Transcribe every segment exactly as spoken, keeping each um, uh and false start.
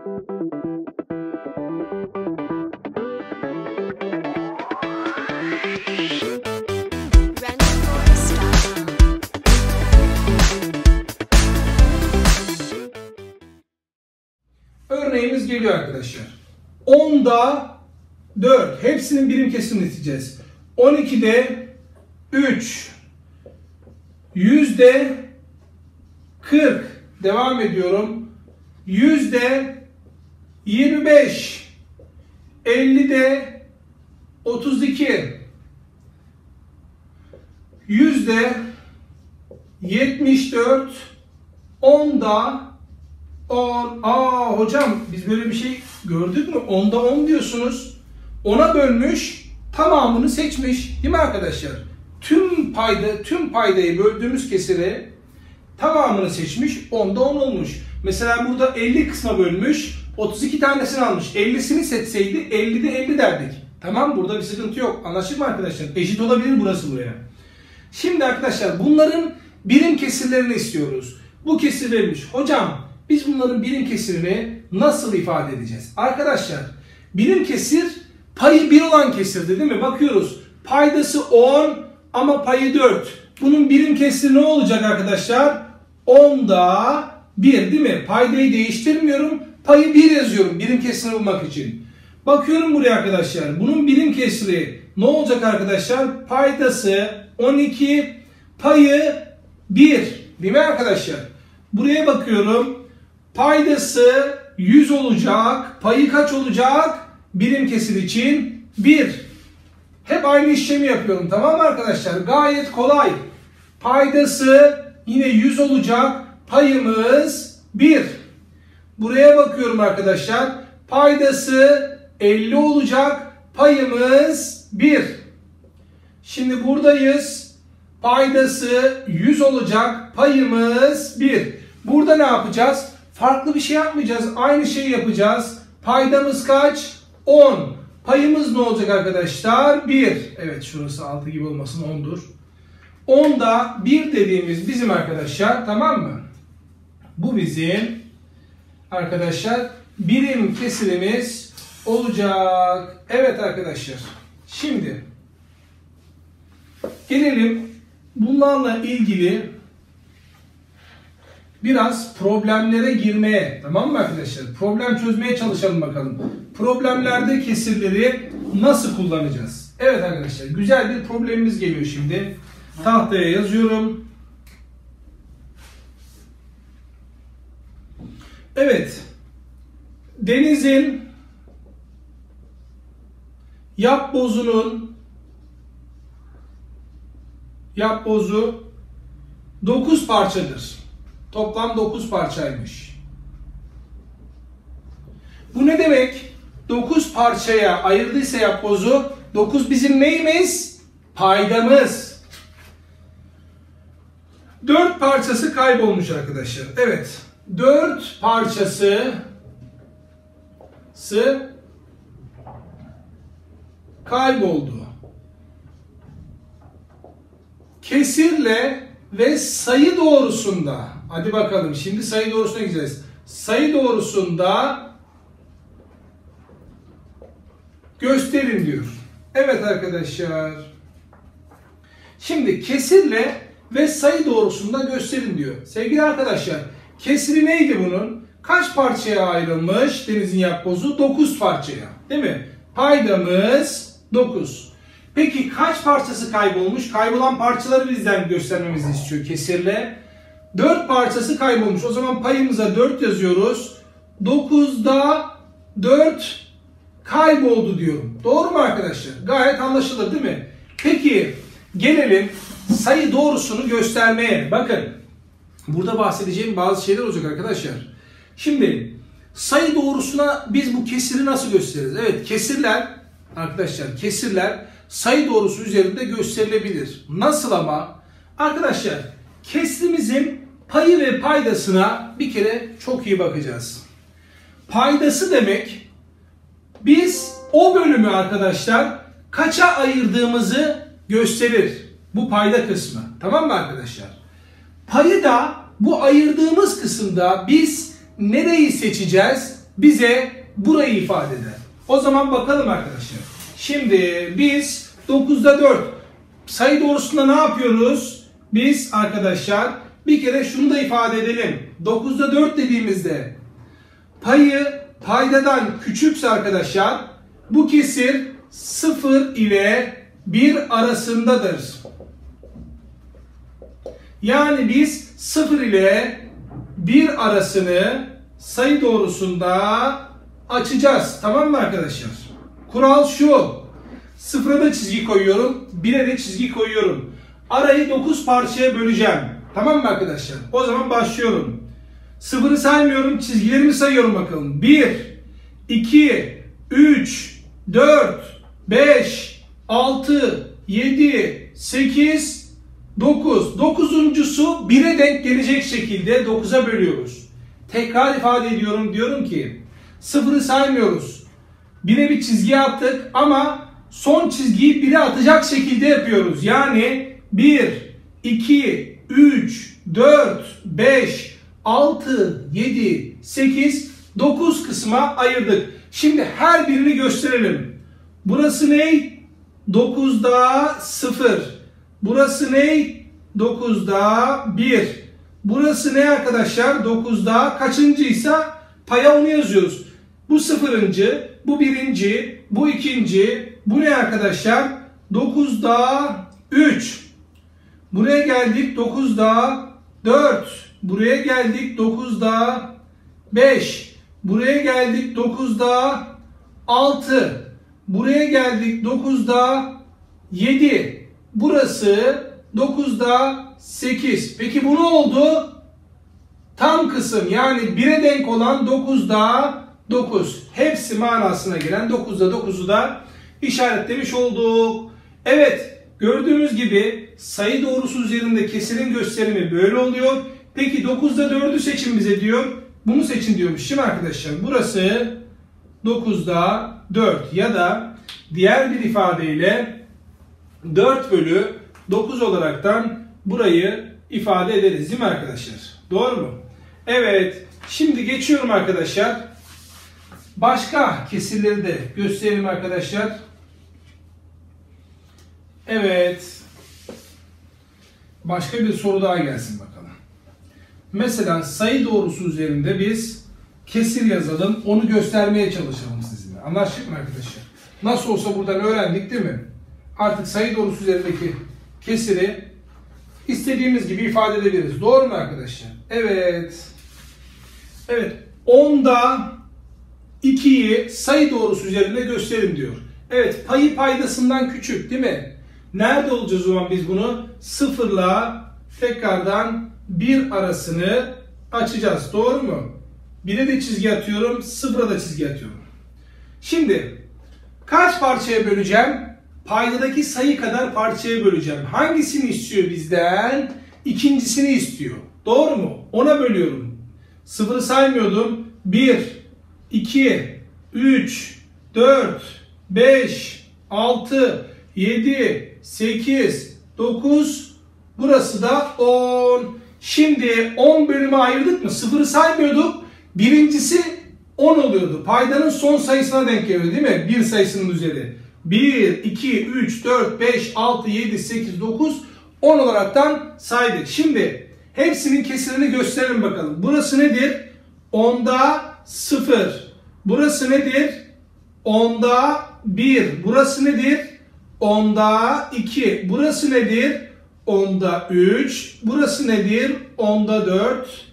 Örneğimiz geliyor arkadaşlar. onda dört. Hepsinin birim kesimini isteyeceğiz. on ikide üç. yüzde kırk. Devam ediyorum. yüzde yirmi beş. ellide otuz iki. yüzde yetmiş dört. onda on. Aa hocam biz böyle bir şey gördük mü? onda on diyorsunuz. ona bölmüş, tamamını seçmiş. Değil mi arkadaşlar? Tüm payda, tüm paydayı böldüğümüz kesiri tamamını seçmiş. onda on olmuş. Mesela burada elli kısma bölmüş. otuz iki tanesini almış. ellisini seçseydi ellide elli derdik. Tamam, burada bir sıkıntı yok. Anlaşıldı mı arkadaşlar? Eşit olabilir burası buraya. Şimdi arkadaşlar bunların birim kesirlerini istiyoruz. Bu kesir verilmiş. Hocam biz bunların birim kesirini nasıl ifade edeceğiz? Arkadaşlar birim kesir payı bir olan kesirdi değil mi? Bakıyoruz. Paydası on ama payı dört. Bunun birim kesiri ne olacak arkadaşlar? onda bir değil mi? Paydayı değiştirmiyorum. Payı bir yazıyorum birim kesirini bulmak için. Bakıyorum buraya arkadaşlar. Bunun birim kesiri ne olacak arkadaşlar? Paydası on iki, payı bir. Değil mi arkadaşlar? Buraya bakıyorum. Paydası yüz olacak. Payı kaç olacak? Birim kesir için bir. Hep aynı işlemi yapıyorum. Tamam mı arkadaşlar? Gayet kolay. Paydası yine yüz olacak. Payımız bir. Buraya bakıyorum arkadaşlar. Paydası elli olacak. Payımız bir. Şimdi buradayız. Paydası yüz olacak. Payımız bir. Burada ne yapacağız? Farklı bir şey yapmayacağız. Aynı şeyi yapacağız. Paydamız kaç? on. Payımız ne olacak arkadaşlar? bir. Evet, şurası altı gibi olmasın, ondur. onda bir dediğimiz bizim arkadaşlar, tamam mı? Bu bizim arkadaşlar birim kesirimiz olacak. Evet arkadaşlar. Şimdi gelelim bunlarla ilgili biraz problemlere girmeye. Tamam mı arkadaşlar? Problem çözmeye çalışalım bakalım. Problemlerde kesirleri nasıl kullanacağız? Evet arkadaşlar, güzel bir problemimiz geliyor şimdi. Tahtaya yazıyorum. Evet. Deniz'in yapbozunun yapbozu dokuz parçadır. Toplam dokuz parçaymış. Bu ne demek? dokuz parçaya ayırdıysa yapbozu, dokuz bizim neyimiz? Paydamız. dört parçası kaybolmuş arkadaşlar. Evet. dört parçası kayboldu. Kesirle ve sayı doğrusunda. Hadi bakalım. Şimdi sayı doğrusuna gideceğiz. Sayı doğrusunda gösterin diyor. Evet arkadaşlar. Şimdi kesirle ve sayı doğrusunda gösterin diyor. Sevgili arkadaşlar, kesiri neydi bunun? Kaç parçaya ayrılmış Deniz'in yapbozu? dokuz parçaya. Değil mi? Paydamız dokuz. Peki kaç parçası kaybolmuş? Kaybolan parçaları bizden göstermemizi istiyor kesirle. dört parçası kaybolmuş. O zaman payımıza dört yazıyoruz. dokuzda dört kayboldu diyorum. Doğru mu arkadaşlar? Gayet anlaşılır değil mi? Peki gelelim sayı doğrusunu göstermeye. Bakın burada bahsedeceğim bazı şeyler olacak arkadaşlar. Şimdi sayı doğrusuna biz bu kesiri nasıl gösteririz? Evet, kesirler arkadaşlar, kesirler sayı doğrusu üzerinde gösterilebilir. Nasıl ama? Arkadaşlar kesirimizin payı ve paydasına bir kere çok iyi bakacağız. Paydası demek, biz o bölümü arkadaşlar kaça ayırdığımızı gösterir. Bu payda kısmı. Tamam mı arkadaşlar? Payı da bu ayırdığımız kısımda biz nereyi seçeceğiz? bize burayı ifade eder. O zaman bakalım arkadaşlar. Şimdi biz dokuzda dört sayı doğrusunda ne yapıyoruz? Biz arkadaşlar bir kere şunu da ifade edelim. dokuzda dört dediğimizde payı paydadan küçükse arkadaşlar bu kesir sıfır ile bir arasındadır. Yani biz sıfır ile bir arasını sayı doğrusunda açacağız. Tamam mı arkadaşlar? Kural şu. sıfıra da çizgi koyuyorum. bire de çizgi koyuyorum. Arayı dokuz parçaya böleceğim. Tamam mı arkadaşlar? O zaman başlıyorum. sıfırı saymıyorum. Çizgilerimi sayıyorum bakalım. bir, iki, üç, dört, beş, altı, yedi, sekiz, dokuz. dokuzuncusu bire denk gelecek şekilde dokuza bölüyoruz. Tekrar ifade ediyorum. Diyorum ki sıfırı saymıyoruz. bire bir çizgi attık ama son çizgiyi bire atacak şekilde yapıyoruz. Yani bir, iki, üç, dört, beş, altı, yedi, sekiz, dokuz kısma ayırdık. Şimdi her birini gösterelim. Burası ne? dokuzda sıfır. Burası ne? dokuzda bir. Burası ne arkadaşlar? dokuzda kaçıncıysa paya onu yazıyoruz. Bu sıfırıncı, bu birinci, bu ikinci, bu ne arkadaşlar? dokuzda üç. Buraya geldik dokuzda dört. Buraya geldik dokuzda beş. Buraya geldik dokuzda altı. Buraya geldik dokuzda yedi. Burası dokuzda sekiz. Peki bu ne oldu? Tam kısım yani bire denk olan dokuzda dokuz. Hepsi manasına gelen dokuzda dokuzu da işaretlemiş olduk. Evet, gördüğümüz gibi sayı doğrusu üzerinde kesirin gösterimi böyle oluyor. Peki dokuzda dördü seçin bize diyor. Bunu seçin diyormuş değil mi arkadaşlar? Burası dokuzda dört ya da diğer bir ifadeyle dört bölü dokuz olaraktan burayı ifade ederiz değil mi arkadaşlar? Doğru mu? Evet. Şimdi geçiyorum arkadaşlar. Başka kesirleri de gösterelim arkadaşlar. Evet. Başka bir soru daha gelsin bakalım. Mesela sayı doğrusu üzerinde biz kesir yazalım. Onu göstermeye çalışalım sizinle. Anlaştık mı arkadaşlar? Nasıl olsa buradan öğrendik değil mi? Artık sayı doğrusu üzerindeki kesiri istediğimiz gibi ifade edebiliriz. Doğru mu arkadaşlar? Evet. Evet. onda ikiyi sayı doğrusu üzerinde gösterin diyor. Evet. Payı paydasından küçük değil mi? Nerede olacağız o zaman biz bunu? Sıfırla tekrardan bir arasını açacağız. Doğru mu? bire de çizgi atıyorum. Sıfıra da çizgi atıyorum. Şimdi kaç parçaya böleceğim? Paydadaki sayı kadar parçaya böleceğim. Hangisini istiyor bizden? İkincisini istiyor. Doğru mu? Ona bölüyorum. Sıfırı saymıyordum. bir, iki, üç, dört, beş, altı, yedi, sekiz, dokuz. Burası da on. Şimdi on bölüme ayırdık mı? Sıfırı saymıyorduk. Birincisi on oluyordu. Paydanın son sayısına denk geliyor değil mi? bir sayısının üzeri. bir, iki, üç, dört, beş, altı, yedi, sekiz, dokuz, on olaraktan saydık. Şimdi hepsinin kesirini gösterelim bakalım. Burası nedir? onda sıfır. Burası nedir? onda bir. Burası nedir? onda iki. Burası nedir? onda üç. Burası nedir? onda dört.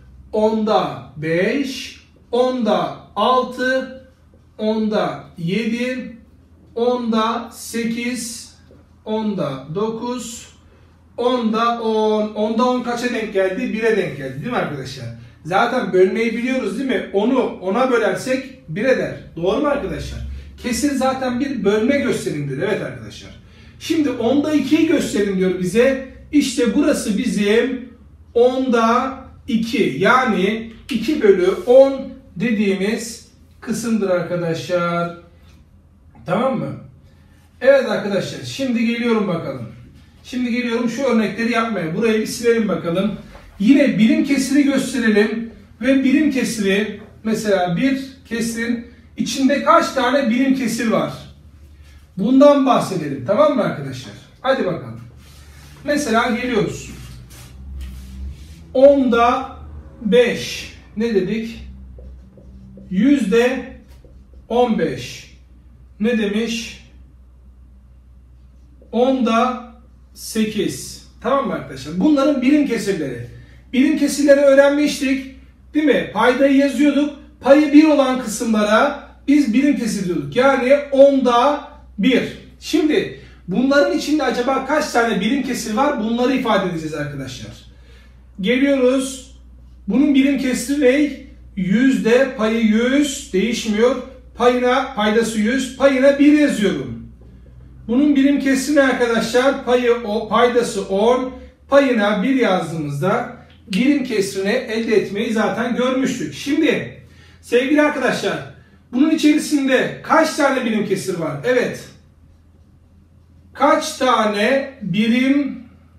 onda beş. onda altı. onda yedi. onda sekiz. onda dokuz. onda on. onda on kaça denk geldi? bire denk geldi değil mi arkadaşlar? Zaten bölmeyi biliyoruz değil mi? onu ona bölersek bir eder. Doğru mu arkadaşlar? Kesir zaten bir bölme gösterimdir. Evet arkadaşlar. Şimdi onda ikiyi gösterin diyor bize. İşte burası bizim onda iki. Yani iki bölü on dediğimiz kısımdır arkadaşlar. Tamam mı? Evet arkadaşlar. Şimdi geliyorum bakalım. Şimdi geliyorum şu örnekleri yapmaya. Burayı bir silelim bakalım. Yine birim kesiri gösterelim. Ve birim kesiri Mesela bir kesirin içinde kaç tane birim kesir var? Bundan bahsedelim. Tamam mı arkadaşlar? Hadi bakalım. Mesela geliyoruz. onda beş. Ne dedik? Yüzde on beş. Ne demiş? onda sekiz. Tamam mı arkadaşlar? Bunların birim kesirleri. Birim kesirleri öğrenmiştik. Değil mi? Paydayı yazıyorduk. Payı bir olan kısımlara biz birim kesir diyorduk. Yani onda bir. Şimdi bunların içinde acaba kaç tane birim kesir var? Bunları ifade edeceğiz arkadaşlar. Geliyoruz. Bunun birim kesiri ne? Yüzde, payı yüz değişmiyor. Payına, paydası yüz. Payına bir yazıyorum. Bunun birim kesiri ne arkadaşlar? Payı o, paydası on. Payına bir yazdığımızda birim kesrini elde etmeyi zaten görmüştük. Şimdi sevgili arkadaşlar, bunun içerisinde kaç tane birim kesir var? Evet. Kaç tane birim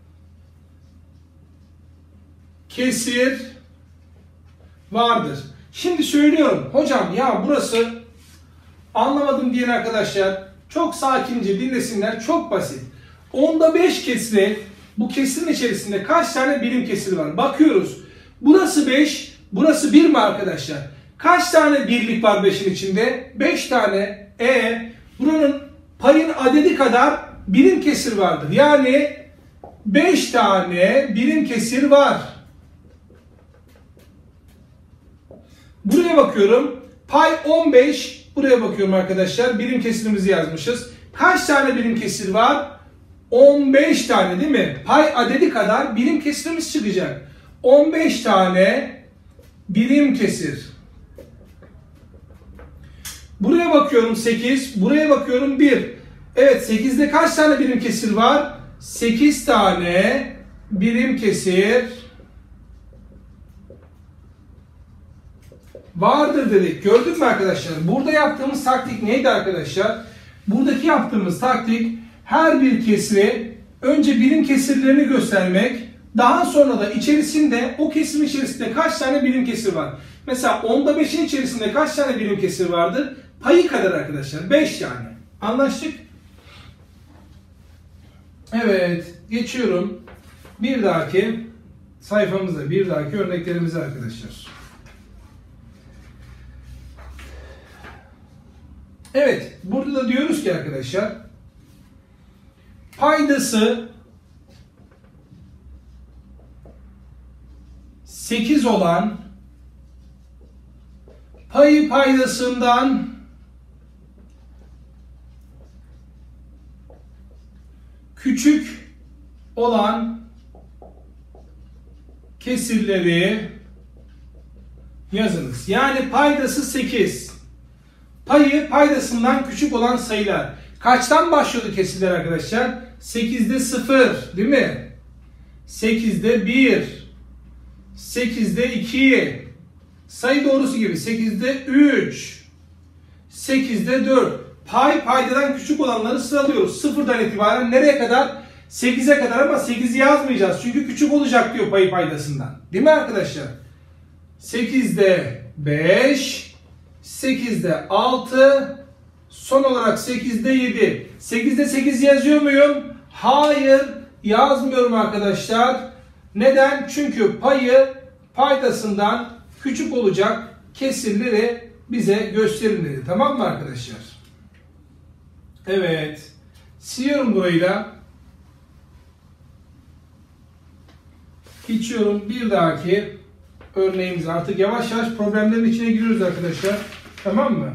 kesir vardır? Şimdi söylüyorum. Hocam ya burası anlamadım diyen arkadaşlar çok sakince dinlesinler. Çok basit. onda beş kesiri, bu kesirin içerisinde kaç tane birim kesir var? Bakıyoruz. Burası beş, burası bir mi arkadaşlar? Kaç tane birlik var beşin içinde? beş tane. E buranın payın adedi kadar birim kesir vardır. Yani beş tane birim kesir var. Buraya bakıyorum. Pay on beş. Buraya bakıyorum arkadaşlar. Birim kesirimizi yazmışız. Kaç tane birim kesir var? on beş tane değil mi? Pay adedi kadar birim kesirimiz çıkacak. on beş tane birim kesir. Buraya bakıyorum sekiz. Buraya bakıyorum bir. Evet, sekizde kaç tane birim kesir var? sekiz tane birim kesir vardır dedik. Gördük mü arkadaşlar? Burada yaptığımız taktik neydi arkadaşlar? Buradaki yaptığımız taktik her bir kesiri önce birim kesirlerini göstermek, daha sonra da içerisinde o kesirin içerisinde kaç tane birim kesir var? Mesela onda beşin içerisinde kaç tane birim kesir vardır? Payı kadar arkadaşlar. beş tane. Anlaştık? Evet. Geçiyorum. Bir dahaki sayfamıza, bir dahaki örneklerimize arkadaşlar. Evet. Burada da diyoruz ki arkadaşlar paydası sekiz olan payı paydasından küçük olan kesirleri yazınız. Yani paydası sekiz. Payı paydasından küçük olan sayılar. Kaçtan başlıyordu kesirler arkadaşlar? sekizde sıfır değil mi? sekizde bir. sekizde iki. Sayı doğrusu gibi. sekizde üç. sekizde dört. Pay paydadan küçük olanları sıralıyoruz. sıfırdan itibaren nereye kadar? sekize kadar, ama sekizi yazmayacağız. Çünkü küçük olacak diyor payı paydasından. Değil mi arkadaşlar? sekizde beş. sekizde altı. Son olarak sekizde yedi. sekizde sekiz yazıyor muyum? Hayır. Yazmıyorum arkadaşlar. Neden? Çünkü payı paydasından küçük olacak kesirleri bize gösterin dedi. Tamam mı arkadaşlar? Evet. Siliyorum burayı da. Geçiyorum bir dahaki örneğimize. Artık yavaş yavaş problemlerin içine giriyoruz arkadaşlar. Tamam mı?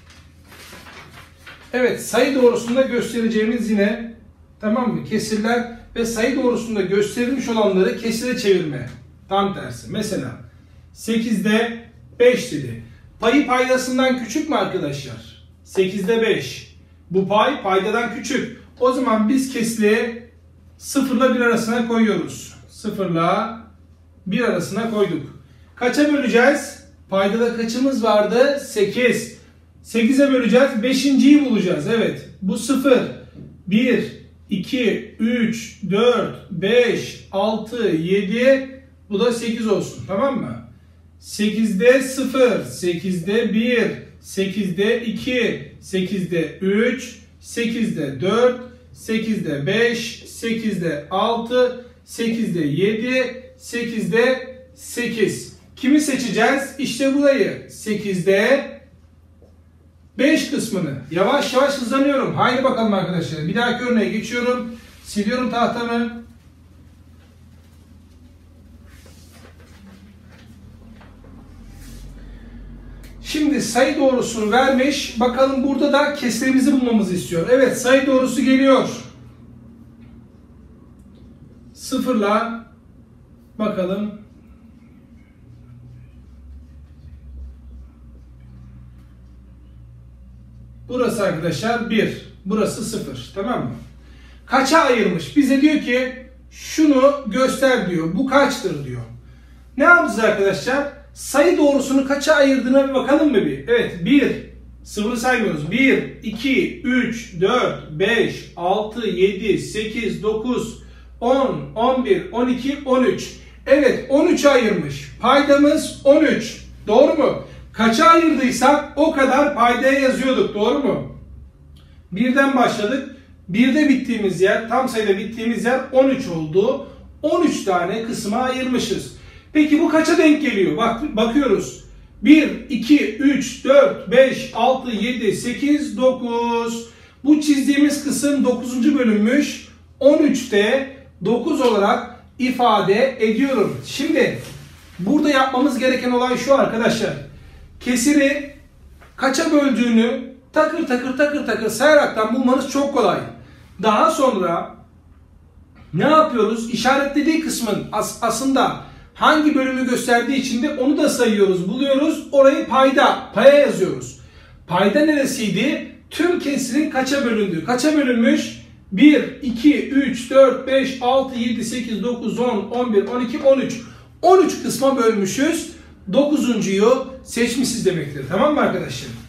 Evet. Sayı doğrusunda göstereceğimiz yine, tamam mı? Kesirler ve sayı doğrusunda gösterilmiş olanları kesire çevirme. Tam tersi. Mesela sekizde beş dedi. Payı paydasından küçük mü arkadaşlar? sekizde beş. Bu pay paydadan küçük. O zaman biz kesiri sıfırla bir arasına koyuyoruz. sıfırla bir arasına koyduk. Kaça böleceğiz? Paydada kaçımız vardı? sekiz. sekize böleceğiz. beşinciyi bulacağız. Evet. Bu sıfır. bir, iki, üç, dört, beş, altı, yedi. Bu da sekiz olsun. Tamam mı? sekizde sıfır, sekizde bir, sekizde iki, sekizde üç, sekizde dört, sekizde beş, sekizde altı, sekizde yedi, sekizde sekiz. Kimi seçeceğiz? İşte burayı. sekizde beş kısmını. Yavaş yavaş hızlanıyorum. Haydi bakalım arkadaşlar. Bir dahaki örneğe geçiyorum. Siliyorum tahtamı. Şimdi sayı doğrusunu vermiş. Bakalım burada da kesirimizi bulmamızı istiyor. Evet, sayı doğrusu geliyor. Sıfırla bakalım. Burası arkadaşlar bir. Burası sıfır. Tamam mı? Kaça ayırmış? Bize diyor ki şunu göster diyor. Bu kaçtır diyor. Ne yapacağız arkadaşlar? Sayı doğrusunu kaça ayırdığına bir bakalım mı bir? Evet, bir. Sıfırı saymıyoruz. bir, iki, üç, dört, beş, altı, yedi, sekiz, dokuz, on, on bir, on iki, on üç. Evet, on üçe ayırmış. Paydamız on üç. Doğru mu? Kaça ayırdıysak o kadar paydaya yazıyorduk. Doğru mu? birden başladık. birde bittiğimiz yer, tam sayıda bittiğimiz yer on üç oldu. on üç tane kısma ayırmışız. Peki bu kaça denk geliyor? Bak, bakıyoruz. bir, iki, üç, dört, beş, altı, yedi, sekiz, dokuz. Bu çizdiğimiz kısım dokuzuncu bölünmüş. on üçte dokuz olarak ifade ediyorum. Şimdi burada yapmamız gereken olay şu arkadaşlar. Kesiri kaça böldüğünü takır takır takır takır sayaraktan bulmanız çok kolay. Daha sonra ne yapıyoruz? İşaretlediği kısmın as aslında hangi bölümü gösterdiği için de onu da sayıyoruz, buluyoruz. Orayı payda, paya yazıyoruz. Payda neresiydi? Tüm kesirin kaça bölündüğü. Kaça bölünmüş? bir, iki, üç, dört, beş, altı, yedi, sekiz, dokuz, on, on bir, on iki, on üç. on üç kısma bölmüşüz. dokuzuncuyu seçmişiz demektir. Tamam mı arkadaşlar?